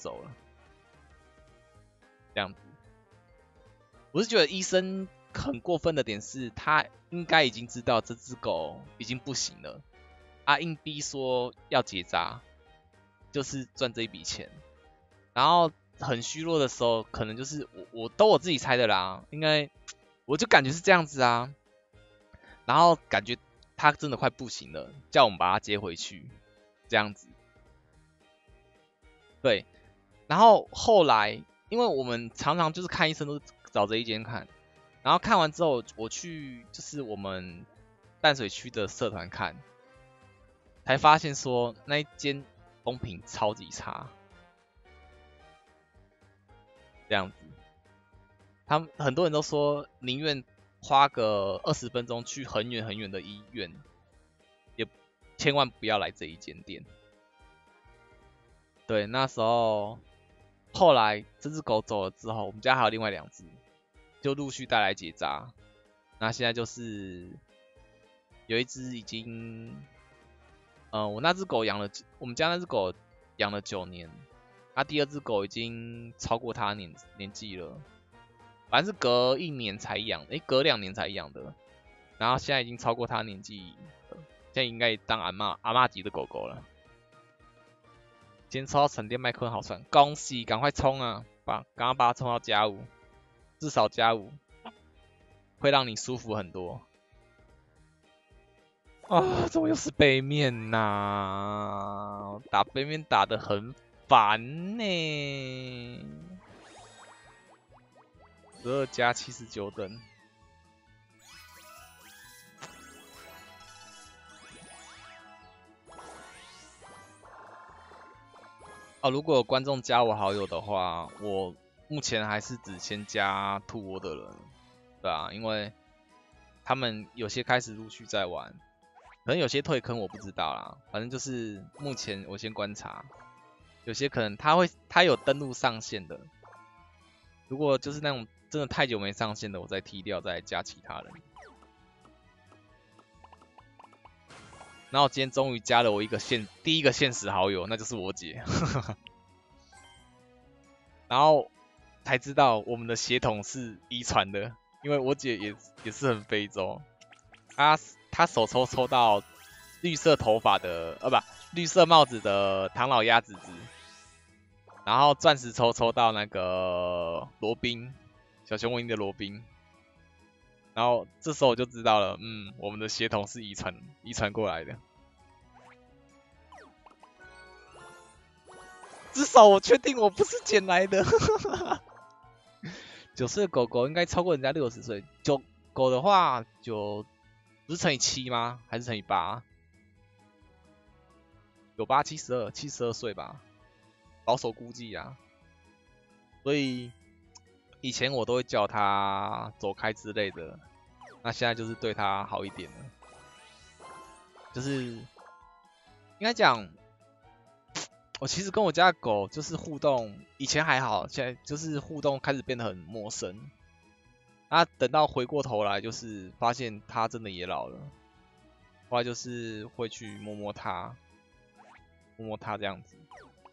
走了，这样子。我是觉得医生很过分的点是，他应该已经知道这只狗已经不行了，硬逼说要结扎，就是赚这一笔钱。然后很虚弱的时候，可能就是我自己猜的啦，应该我就感觉是这样子啊。然后感觉他真的快不行了，叫我们把他接回去，这样子。对，然后后来，因为我们常常就是看医生都是找这一间看，然后看完之后，我去就是我们淡水区的社团看，才发现说那一间风评超级差，这样子。他们很多人都说宁愿花个20分钟去很远很远的医院，也千万不要来这一间店。对，那时候后来这只狗走了之后，我们家还有另外2只，就陆续带来结扎。那现在就是有一只已经，我那只狗养了，我们家那只狗养了9年，第2只狗已经超过它年纪了，反正是隔1年才养，隔2年才养的，然后现在已经超过它年纪了，现在应该当阿嬷级的狗狗了。今天抽到沉淀麦克风好爽，恭喜，赶快冲啊！赶快把它冲到加5，至少加5，会让你舒服很多。啊，怎么又是背面呐？打背面打得很烦呢。12加79等。如果有观众加我好友的话，我目前还是只先加兔窝的人，对啊，因为他们有些开始陆续在玩，可能有些退坑我不知道啦，反正就是目前我先观察，有些可能他有登录上线的，如果就是那种真的太久没上线的，我再踢掉再加其他人。然后今天终于加了我第一个现实好友，那就是我姐，然后才知道我们的血统是遗传的，因为我姐也是很非洲，她手抽到绿色头发的，绿色帽子的唐老鸭子，然后钻石抽到那个罗宾，小熊维尼的罗宾，然后这时候我就知道了，我们的血统是遗传过来的。至少我确定我不是捡来的。9岁的狗狗应该超过人家60岁。狗的话，不是乘以7吗？还是乘以8？98、72岁吧，保守估计啊。所以以前我都会叫它走开之类的，那现在就是对它好一点了。就是应该讲。我其实跟我家的狗就是互动，以前还好，现在就是互动开始变得很陌生。等到回过头来，就是发现它真的也老了，后来就是会去摸摸它这样子，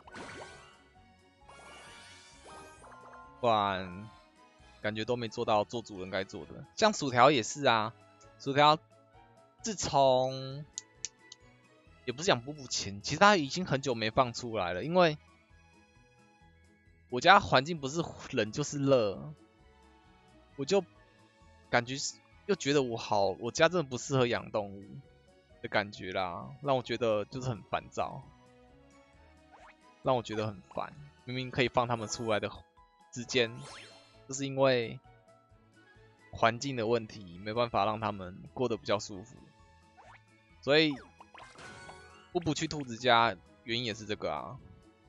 不然感觉都没做到做主人该做的。像薯条也是啊，薯条自从也不是讲补钱，其实他已经很久没放出来了，因为我家环境不是冷就是热，我就感觉又觉得我家真的不适合养动物的感觉啦，让我觉得就是很烦躁，让我觉得很烦。明明可以放他们出来的之间，就是因为环境的问题，没办法让他们过得比较舒服，所以我不去兔子家，原因也是这个啊。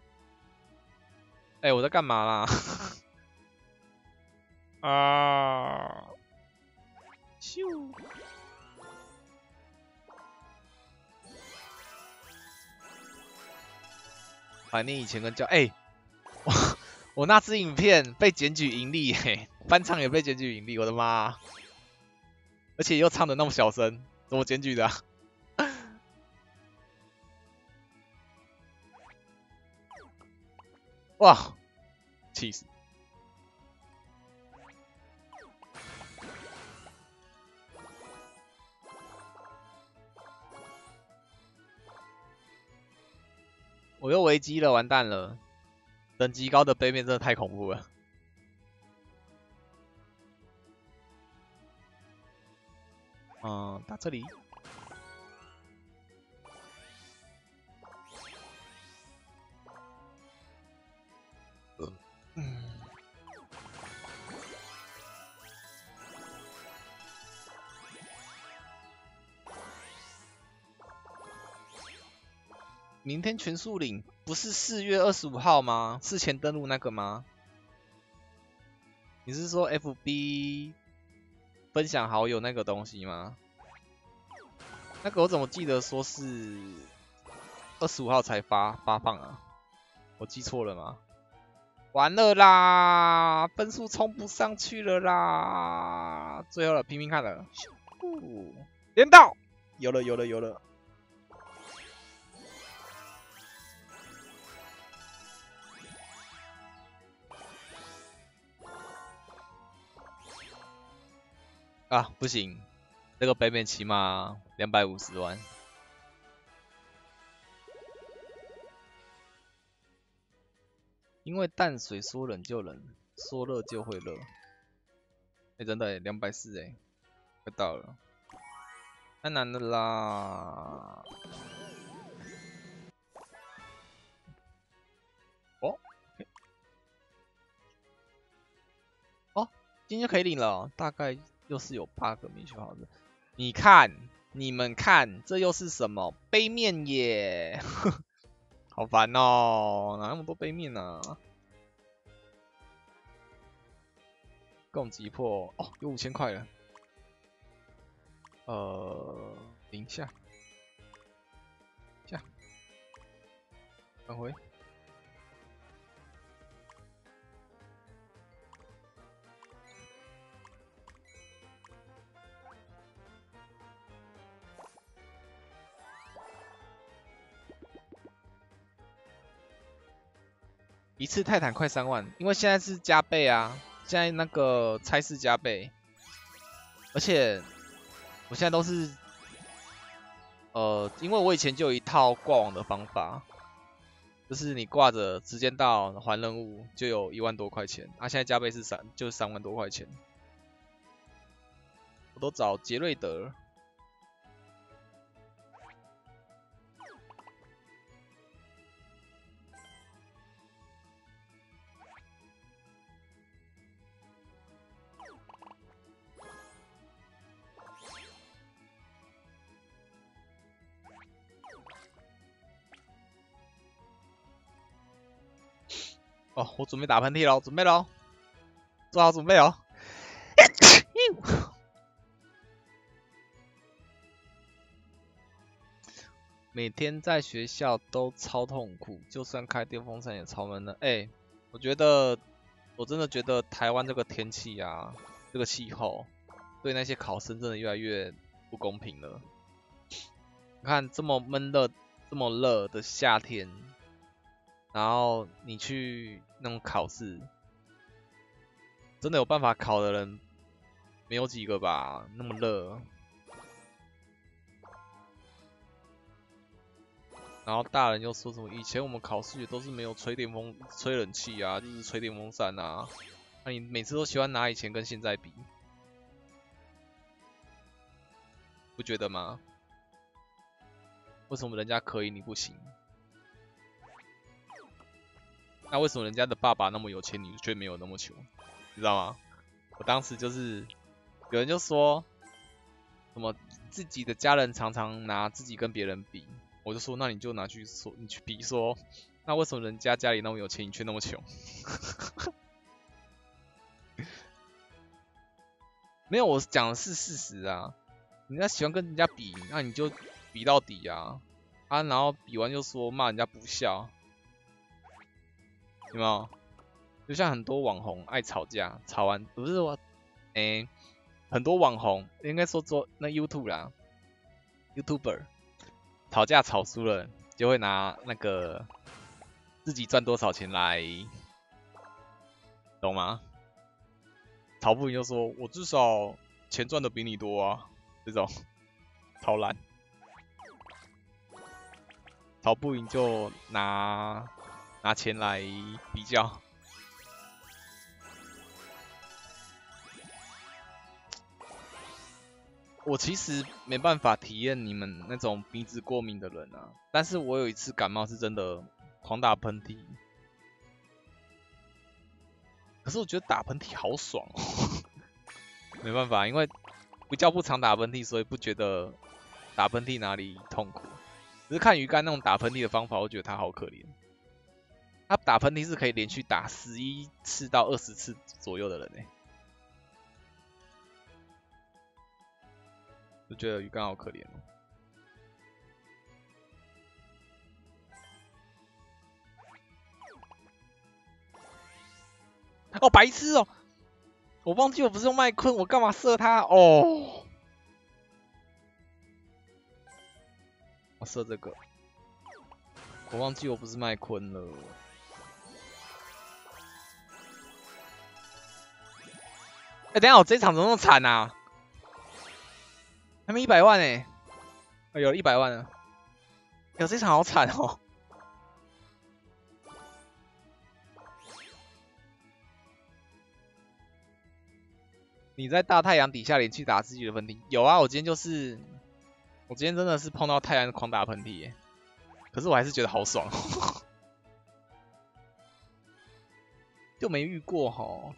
我在干嘛啦？咻！怀念以前跟我那支影片被检举盈利翻唱也被检举盈利，我的妈！而且又唱的那么小声，怎么检举的啊？ 哇，气死！我又危机了，完蛋了！等级高的背面真的太恐怖了。打这里。明天全速领不是4月25号吗？事前登录那个吗？你是说 FB 分享好友那个东西吗？那个我怎么记得说是25号才发放啊？我记错了吗？完了啦，分数冲不上去了啦！最后了，拼拼看了，连到，有了。啊，不行，这个北美起码250万。因为淡水说冷就冷，说热就会热。真的240快到了，太难了啦！今天就可以领了，大概又是有8个米球好的。你们看，这又是什么杯面耶？好烦哦，哪那么多杯面啊？共击破哦，有5000块了。等一下，返回。一次泰坦快3万，因为现在是加倍啊，现在那个差事加倍，而且我现在都是因为我以前就有一套挂网的方法，就是你挂着时间到还任务就有1万多块钱，啊，现在加倍是就是3万多块钱，我都找杰瑞德。哦，我准备打喷嚏喽，准备喽，做好准备哦。每天在学校都超痛苦，就算开电风扇也超闷的。我真的觉得台湾这个天气啊，这个气候，对那些考生真的越来越不公平了。你看这么闷热、这么热的夏天，然后你去那种考试，真的有办法考的人没有几个吧？那么热。然后大人又说什么？以前我们考试也都是没有吹冷气啊，就是吹电风扇啊。那你每次都喜欢拿以前跟现在比，不觉得吗？为什么人家可以你不行？那为什么人家的爸爸那么有钱，你却没有那么穷？你知道吗？我当时就是有人就说什么自己的家人常常拿自己跟别人比。我就说，那你就拿去说，你去比说，那为什么人家家里那么有钱，你却那么穷？没有，我讲的是事实啊。人家喜欢跟人家比，那你就比到底啊！然后比完就说骂人家不孝，有没有？就像很多网红爱吵架，吵完不是我，很多网红应该说做那 YouTube 啦，YouTuber。吵架吵输了，就会拿那个自己赚多少钱来，懂吗？曹不赢就说：“我至少钱赚的比你多啊。”这种超烂。曹不赢就拿钱来比较。我其实没办法体验你们那种鼻子过敏的人啊，但是我有一次感冒是真的狂打喷嚏，可是我觉得打喷嚏好爽哦，没办法，因为比较不常打喷嚏，所以不觉得打喷嚏哪里痛苦。只是看鱼竿那种打喷嚏的方法，我觉得他好可怜。他打喷嚏是可以连续打11次到20次左右的人欸，就觉得鱼竿好可怜哦。哦，白痴哦！我忘记我不是用麦昆，我干嘛射他？哦，我射这个，我忘记我不是麦昆了。哎，等一下我这场怎么那么惨啊？还没100万哎，有100万了。有这场好惨哦。你在大太阳底下连续打自己的喷嚏？有啊，我今天真的是碰到太阳狂打喷嚏耶，可是我还是觉得好爽，就没遇过齁。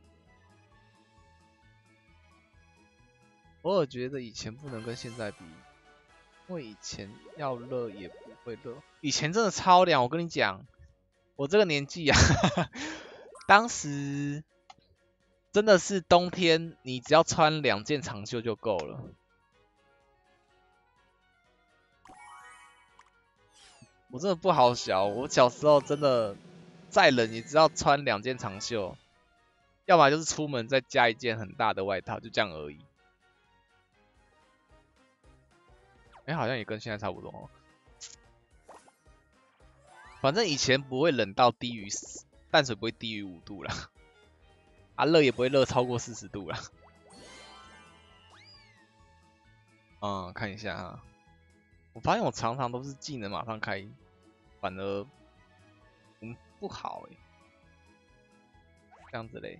偶尔觉得以前不能跟现在比，因为以前要热也不会热，以前真的超凉。我跟你讲，我这个年纪啊，当时真的是冬天，你只要穿2件长袖就够了。我真的不好小，我小时候真的再冷也只要穿2件长袖，要么就是出门再加一件很大的外套，就这样而已。哎，好像也跟现在差不多哦。反正以前不会冷到低于淡水不会低于5度啦，啊热也不会热超过40度啦。看一下哈，我发现我常常都是技能马上开，反而不好欸，这样子嘞，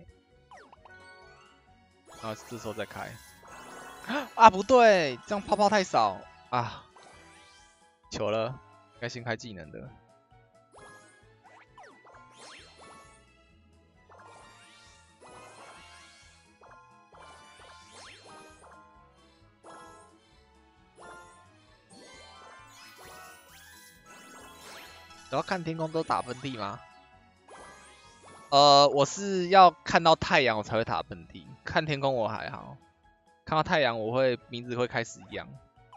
然后这时候再开。啊不对，这样泡泡太少啊，糗了，该先开技能的。然后看天空都打喷嚏吗？我是要看到太阳我才会打喷嚏，看天空我还好，看到太阳我会名字会开始扬。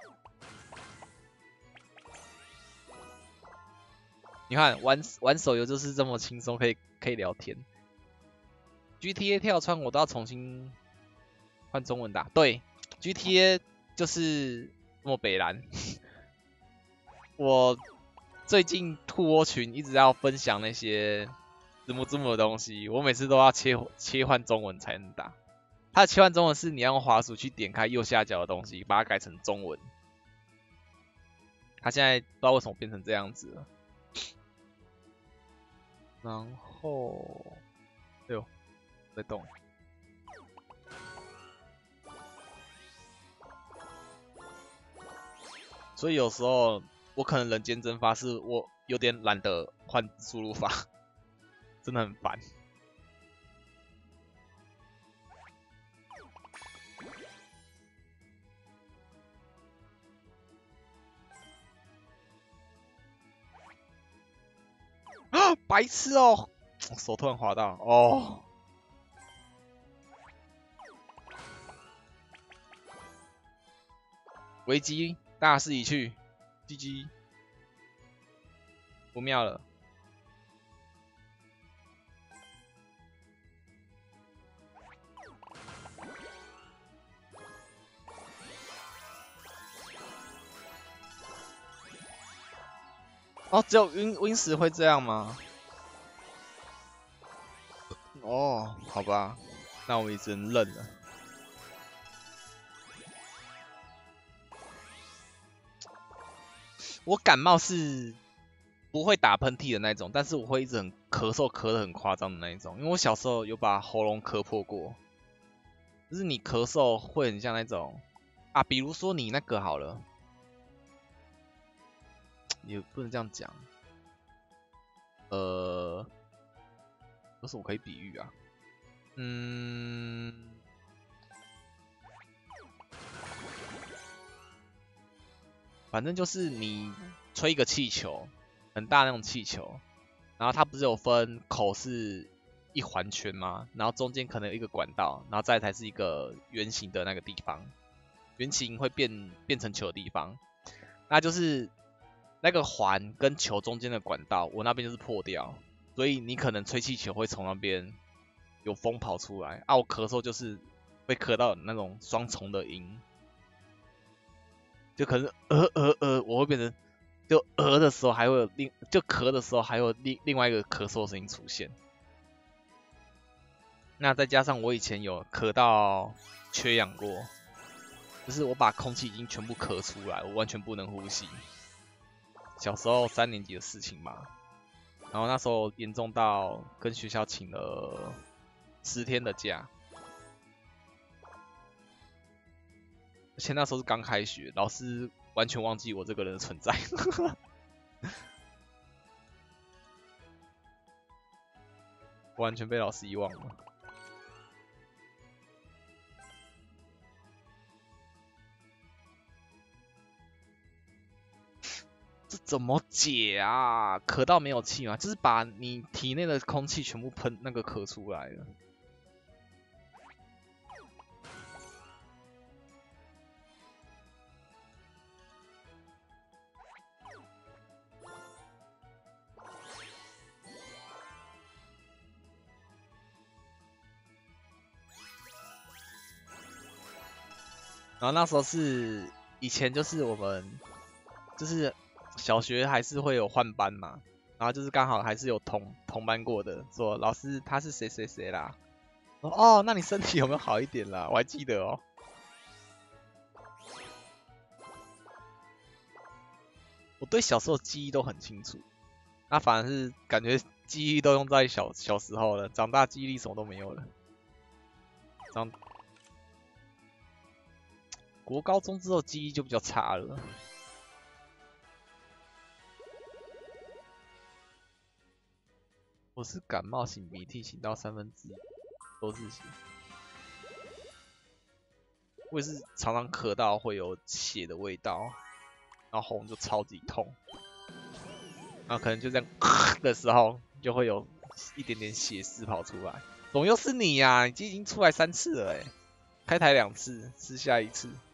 你看玩手游就是这么轻松，可以聊天。GTA 跳窗我都要重新换中文打，对 ，GTA 就是这么北蓝。我最近兔窝群一直要分享那些字幕的东西，我每次都要切换中文才能打。它的切换中文是你要用滑鼠去点开右下角的东西，把它改成中文。它现在不知道为什么变成这样子了。然后，哎呦，在动。所以有时候我可能人间蒸发，是我有点懒得换输入法，真的很烦。啊，白痴哦！手突然滑到，哦。危机大势已去 ，GG， 不妙了。哦，只有Win10会这样吗？ 哦，好吧，那我也只能认了。我感冒是不会打喷嚏的那种，但是我会一直很咳嗽，咳得很夸张的那一种。因为我小时候有把喉咙磕破过，就是你咳嗽会很像那种啊，比如说你那个好了，也不能这样讲，有什么可以比喻啊？反正就是你吹一个气球，很大那种气球，然后它不是有分口是一环圈吗？然后中间可能有一个管道，然后再才是一个圆形的那个地方，圆形会变成球的地方，那就是那个环跟球中间的管道，我那边就是破掉，所以你可能吹气球会从那边有风跑出来啊，我咳嗽就是会咳到那种双重的音。就可能我会变成就的时候还会有就咳的时候还有另外一个咳嗽声音出现。那再加上我以前有咳到缺氧过，就是我把空气已经全部咳出来，我完全不能呼吸。小时候3年级的事情嘛，然后那时候严重到跟学校请了10天的假。而且那时候是刚开学，老师完全忘记我这个人的存在，完全被老师遗忘了。这怎么解啊？咳到没有气嘛，就是把你体内的空气全部喷那个咳出来了。然后那时候是以前就是我们就是小学还是会有换班嘛，然后就是刚好还是有同班过的，说老师他是谁谁谁啦。哦，那你身体有没有好一点啦？我还记得哦。我对小时候记忆都很清楚，那反而是感觉记忆都用在小时候了，长大记忆力什么都没有了。国高中之后记忆就比较差了。我是感冒擤鼻涕擤到1/3都是血，我也是常常咳到会有血的味道，然后喉咙就超级痛，然后可能就这样的时候就会有一点点血丝跑出来。怎么又是你呀、你已经出来3次了开台2次，私下1次。